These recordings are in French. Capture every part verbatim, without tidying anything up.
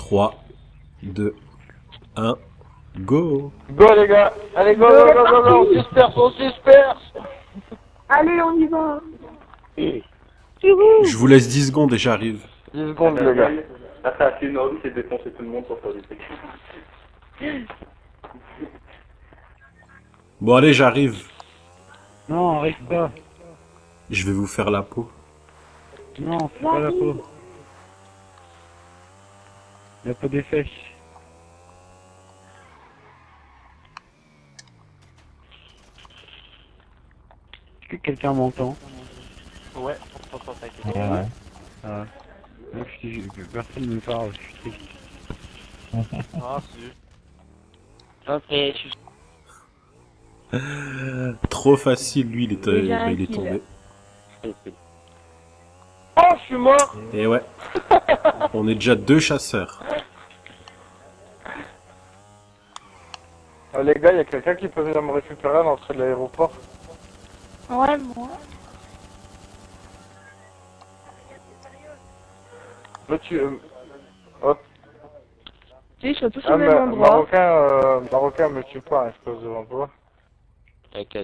trois, deux, un, go. Go les gars. Allez go, go, go, go, go, on se disperse, on se disperse. Allez, on y va. Je vous laisse dix secondes et j'arrive. dix secondes les gars. Ah, ça a fait une envie, c'est de défoncer tout le monde pour faire des trucs. Bon allez, j'arrive. Non, arrive pas. Je vais vous faire la peau. Non, fais pas la peau. La peau des fesses. Est-ce que quelqu'un m'entend? Ouais, on s'entend t'inquiète. Ouais, ouais. Ah. Moi, je suis... Personne ne me parle, je suis triste. Ah, si. Ok, je suis... Trop facile, lui il est, euh, Déjà bah, il est kill. tombé. Oh, je suis mort. Et ouais. On est déjà deux chasseurs. Ah, les gars, y'a quelqu'un qui peut venir me récupérer à l'entrée de l'aéroport. Ouais, moi. Là, tu... Euh... Hop. Tu sais, ils sont tous Ah, au même mais, endroit. Marocain, euh, Marocain me tue pas, espèce de l'endroit. T'inquiète.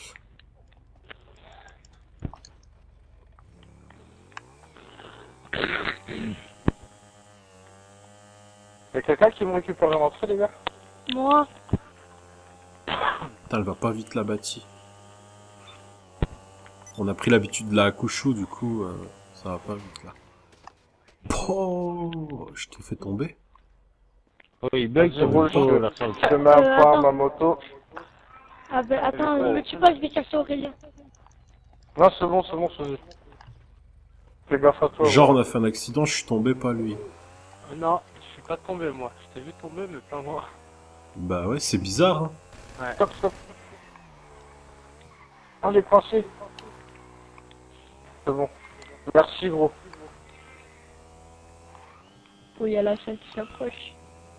Y'a quelqu'un qui me récupère à l'entrée, les gars? Moi. Putain, elle va pas vite la bâtie. On a pris l'habitude de la couchou, du coup, euh, ça va pas vite là. Oh, je t'ai fait tomber. Oh, il bug Vas-y, sur roule, le faux, je- la fin. Je te mets un Euh, point à attends. ma moto. Ah ben, attends, ne me tue pas, je vais chercher Aurélien. Non, c'est bon, c'est bon, c'est bon. Fais gaffe à toi. Genre, on ouais. a fait un accident, je suis tombé, pas lui. Non, je suis pas tombé moi. Je t'ai vu tomber, mais pas moi. Bah ouais, c'est bizarre, hein. Stop, stop. On est coincé. C'est bon. Merci, gros. Oh, il y a la salle qui s'approche.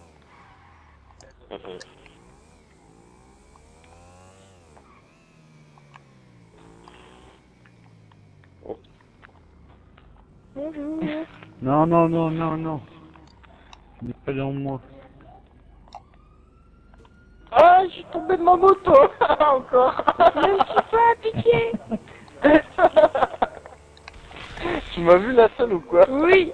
Bonjour. Non, non, non, non, non. Ce n'est pas dans moi. Ah, je suis tombé de ma moto. Encore. Ne me tue pas, pitié. Tu m'as vu la scène ou quoi? Oui.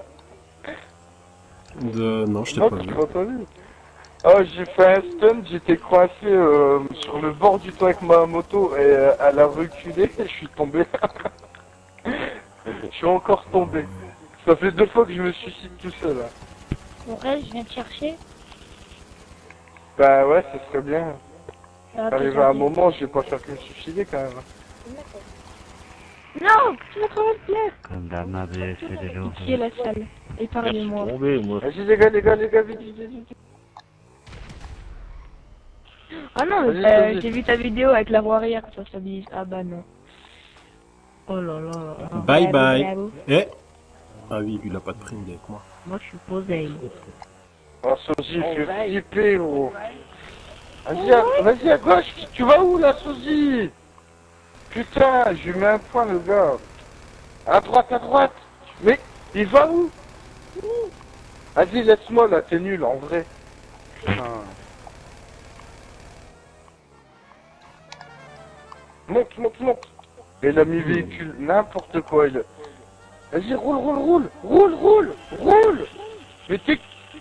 De... Non, je t'ai Non, pas tu vu. m'as pas vu. Oh, j'ai fait un stun, j'étais coincé euh, sur le bord du toit avec ma moto et euh, elle a reculé et je suis tombé. Je suis encore tombé. Ça fait deux fois que je me suicide tout seul. Là. Bon, reste, je viens te chercher. Bah ouais, ce serait bien. Ah, Arrivé t'as à un dit. moment, je vais pas faire que me suicider quand même. Non, tu vas quand même plaire. Comme la main de fait des jours. Qui est la salle? Et parlez-moi. Tombé, moi. Vas-y les gars, les gars, les gars, vite, vite, vite. Ah non, Vas-y, euh, vas-y. j'ai vu ta vidéo avec la voie arrière, ça stabilise. Ah bah non. Oh là là là. là. Bye Bravo, bye. bravo. Eh. Ah oui, lui il a pas de prime, il est avec moi. Moi je suis posé. Oh, Sosie, fais flipper, gros. Vas-y, à... vas-y à gauche, tu vas où là, Sosie? Putain, je lui mets un point, le gars. À droite, à droite. Mais, il va où? Vas-y, laisse-moi là, t'es nul, en vrai. Putain. Monte, monte, monte. Et il a mis véhicule, n'importe quoi. Il... Vas-y, roule, roule, roule. Roule, roule, roule. Mais t'es...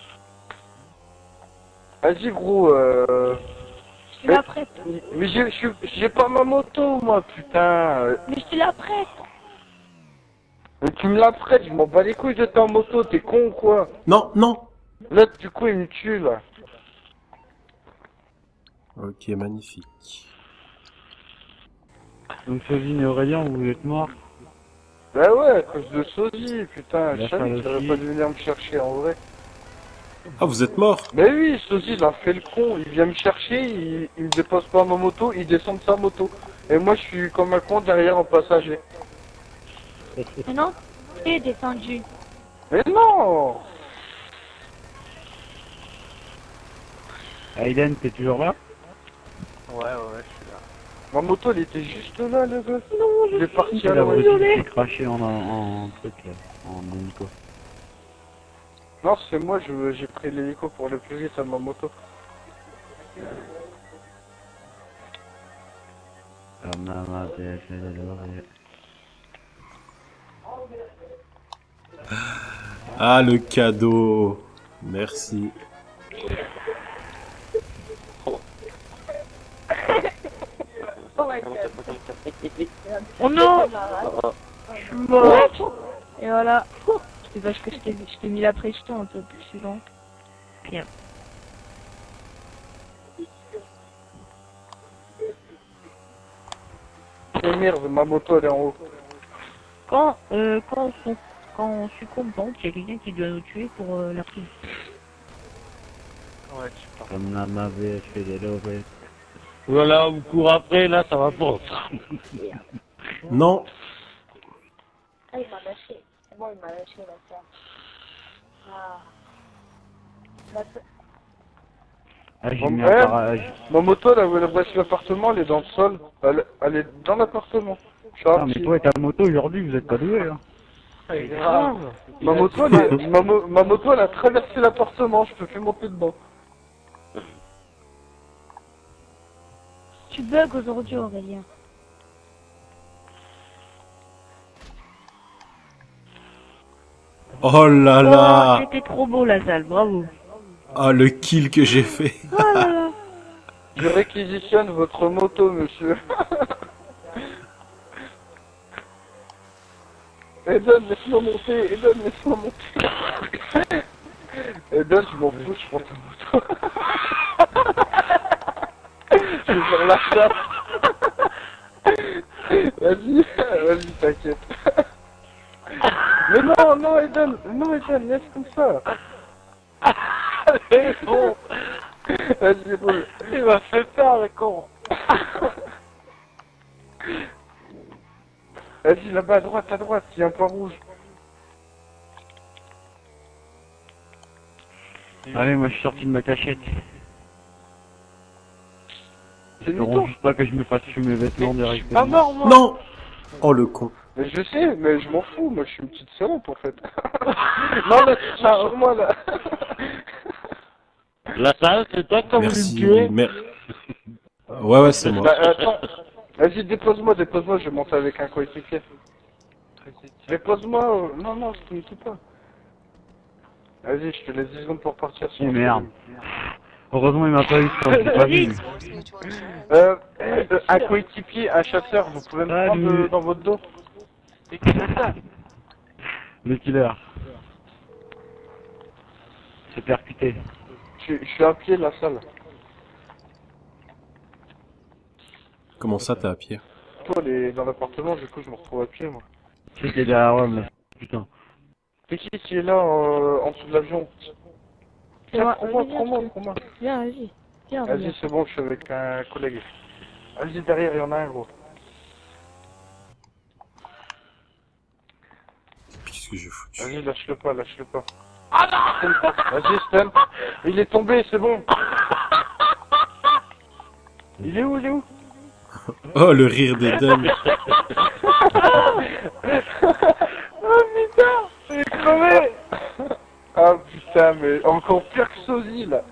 Vas-y, gros, euh... Je suis la prête. Mais j'ai je- j'ai pas ma moto, moi, putain. Mais je suis la prête. Mais tu me la prêtes, je m'en bats les couilles de ta moto, t'es con ou quoi? Non, non. Là, du coup, il me tue, là. Ok, magnifique. Donc, Sovine et Aurélien, vous êtes morts. Bah ouais, à cause de Sosie, putain, La je savais qu'il saloperie. aurait pas dû venir me chercher, en vrai. Ah, vous êtes mort? Mais oui, Sosie, il a fait le con, il vient me chercher, il, il me dépose pas ma moto, il descend de sa moto. Et moi, je suis comme un con derrière en passager. Mais non, t'es descendu. Mais non! Aiden, t'es toujours là? Ouais, ouais, ouais, je suis là. Ma moto, elle était juste là, le gars. Non, Il est parti C'est à la l'ouest. voiture qui s'est crashée en, en, en truc là, en hélico. Non, c'est moi, je- j'ai pris l'hélico pour aller plus vite à ma moto. Comme la main des fait de l'oreille. Ah, le cadeau. Merci. Oh non! Je suis morte! Et voilà. C'est parce que je t'ai je t'ai mis la pression un peu plus souvent. Bien. Et merde, ma moto elle est en haut. Quand, euh, quand, on, quand on succombe, par contre, il y a quelqu'un qui doit nous tuer pour euh, la prise. Ouais, tu pars. Comme la main des fait de l'oreille. Voilà, on court après, là, ça va pas. Non. Ah, il m'a lâché. C'est bon, il m'a lâché la ferme. Ah. La... Ah, j'ai Bon, mis ouais. un barrage. Ma moto là où elle reste l'appartement, elle est dans le sol. Elle, elle est dans l'appartement. Je suis Ah, mais parti. toi et ta moto aujourd'hui, vous êtes pas doués, hein. C'est grave. Ma moto, elle, est- ma, mo- ma moto, elle a traversé l'appartement, je peux plus monter dedans. Tu bugs aujourd'hui, Aurélien. Oh là Oh, là. c'était trop beau, la salle, bravo. Ah, le kill que j'ai fait. Oh là là. Je réquisitionne votre moto, monsieur. Eden, laisse-moi monter, Eden, laisse-moi monter. Eden, je m'en fous, je prends ta moto. Je vais faire la chasse. Vas-y, vas-y, t'inquiète. Mais non, non, Eden, non, Eden, laisse comme ça. C'est bon. Vas-y, roule. Il m'a fait peur, le con. Vas-y, là-bas, à droite, à droite, il y a un point rouge. Allez, moi je suis sorti de ma cachette. C'est Ils feront Nico. juste pas que je me fasse fumer mes vêtements Ah directement. mort, moi. Non. Oh, le con. Mais je sais, mais je m'en fous, moi je suis une petite salope en fait. Non, là, tu cherches sur moi là. La salle, c'est toi qui as voulu me Merci. tuer. Mer- Ouais, ouais, c'est moi. Bah, attends. Vas-y, dépose-moi, dépose-moi, je vais monter avec un coéquipier. Dépose-moi, euh, non, non, je te dis pas. Vas-y, je te laisse dix secondes pour partir. Oh merde. Heureusement il m'a pas eu quand j'ai pas vu. Euh, euh, un coéquipier, un chasseur, vous pouvez me Salut. prendre euh, dans votre dos. Le killer. C'est percuté. Je, suis- je suis à pied de la salle. Comment ça, t'es à pied? Toi, elle est dans l'appartement, du coup, je me retrouve à pied, moi. C'était derrière moi, mais putain. C'est qui qui est là, euh, en dessous de l'avion? C'est Tiens, moi, prends-moi, vas-y, viens, prends-moi, je te- prends-moi. Viens, vas-y. Viens, Vas-y, viens. c'est bon, je suis avec un collègue. Vas-y, derrière, il y en a un, gros. Qu'est-ce que j'ai foutu? Vas-y, lâche-le pas, lâche-le pas. Vas-y, Stan. Il est tombé, c'est bon. Il est où, il est où? Oh, le rire d'Eden. Oh putain, il est crevé. Ah putain, mais encore pire que Sozy, là.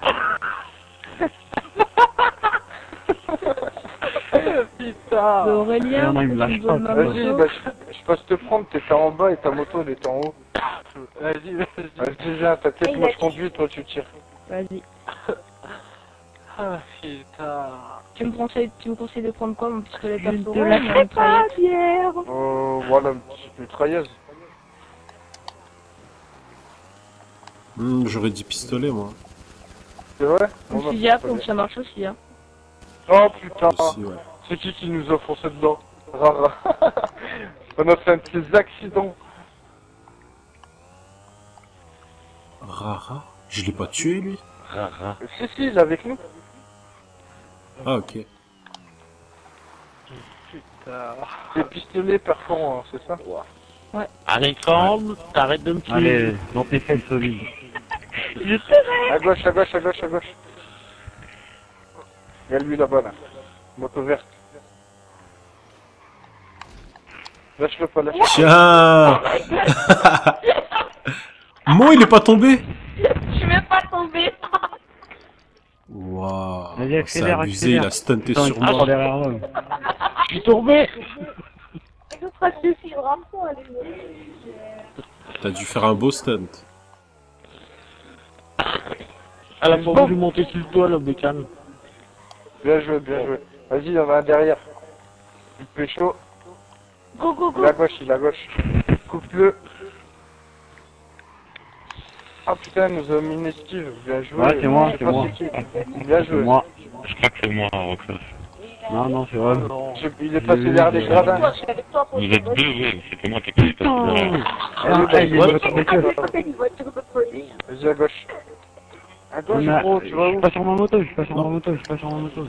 Putain. Euh, Aurélien, Non, il me tu lâche me donnes pas, ma Vas-y, moto. bah, je, je passe te prendre, t'étais en bas et ta moto, elle était en haut. Vas-y, vas-y. Vas-y, viens, t'inquiète, moi je conduis, toi tu tires. Vas-y. Ah putain. Tu me conseilles, tu me conseilles de prendre quoi, mon pistolet Je ne perforat te ou lâcherai ma pas, mitraillette? Pierre. Euh, voilà, une petite mitrailleuse. Hmm, j'aurais dit pistolet, moi. C'est vrai? Un Bon, bah, fusil à c'est pompe, pas ça marche aussi, hein. bien. Oh putain. Aussi, ouais. C'est qui qui nous a foncé dedans? Rara. On a fait un petit accident. Rara? Je l'ai pas tué, lui? Rara. Si, si, il est avec nous. Ah, ok. C'est pistolet perforant, hein, c'est ça? Alexandre, t'arrêtes de me tuer. Allez, dans tes fesses solides. Je serai. À gauche, à gauche, à gauche, à gauche. Il y a lui là-bas, là. Moto verte. Lâche-le pas, lâche-le Tiens. Moi, il est pas tombé. Vas-y, C'est accélère, abusé, il accélère. a stunté Attends, sur il court moi. derrière moi. Je suis tombé. Je ferai des filles vraiment, allez. T'as dû faire un beau stunt. Elle a pas voulu monter sur le toit, le bécane. Bien joué, bien joué. Vas-y, il y en a un derrière. Il fait chaud. Go, go, Il go. est à gauche, il est à gauche. Coupe-le. Ah putain, il nous a mis une esquive. Bien joué. Ouais, c'est moi, Je sais c'est pas moi. qui. C'est Bien joué. moi. Je crois que c'est moi, Roxas. Non, non, c'est vrai. Je- Il est passé derrière les gradins. Toi, je suis avec toi pour Vous êtes deux, oui, c'était moi qui ai passé Putain. là. Ah, ah, il est Ouais. moteur de queue. une voiture de police. Vas-y, à gauche. À gauche, On a- gros, Je tu vas suis où? pas sur ma moto, je suis pas sur ma moto, je suis pas sur ma moto.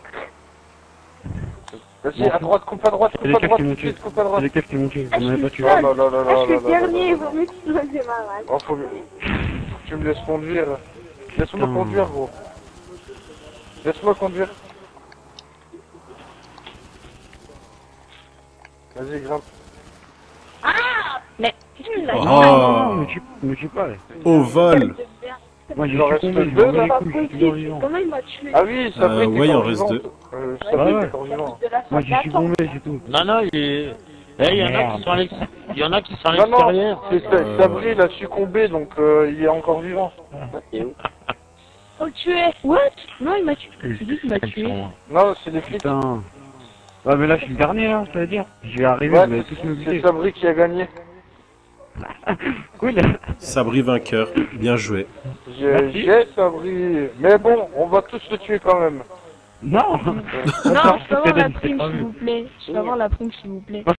Vas-y, à droite, coupe à droite, C'est coupe les à keufs droite, qui m'ont tout de tué. suite, coupe à C'est droite. les keufs qui m'ont tué, Ah, on je m'avait pas suis tué. Oh seule. là là là Ah, là je suis là le là dernier, là. vaut mieux que tu fasses malade. Oh, faut que tu me laisses conduire. Laisse-moi Putain. conduire, gros. Laisse-moi conduire. Vas-y, grimpe. Mais, qu'est-ce que tu l'as Oh. Non, non, non, me tue, me tue pas. Au vol. Moi, j'ai Il en reste succombé, je deux, m'en bats là. les couilles, je suis toujours vivant. Comment il m'a tué? Ah oui, ça Euh, brille, ouais, il en reste deux. Euh, Ouais, ça brille, ouais. t'es encore vivant. De la Moi, fin j'ai de succombé, c'est tout. Non, non, il est... Eh, il y en a Merde. qui sont à l'ex- il y en a qui sont à Non, non, l'extérieur. c'est Euh. Sabri, il a succombé, donc euh, il est encore vivant. Faut le tuer. What? Non, il m'a tué. C'est lui qui m'a tué. Non, c'est les flics. Putain. Ouais, mais là, je suis le dernier, là, ça veut dire. Je vais arriver, Ouais, vous allez tous me c'est buter. Sabri qui a gagné. Cool. Sabri vainqueur. Bien joué. J'ai Merci. j'ai Sabri. Mais bon, on va tous le tuer quand même. Non. Non, je peux avoir la prime, s'il vous plaît. Je peux avoir la prime, s'il vous plaît.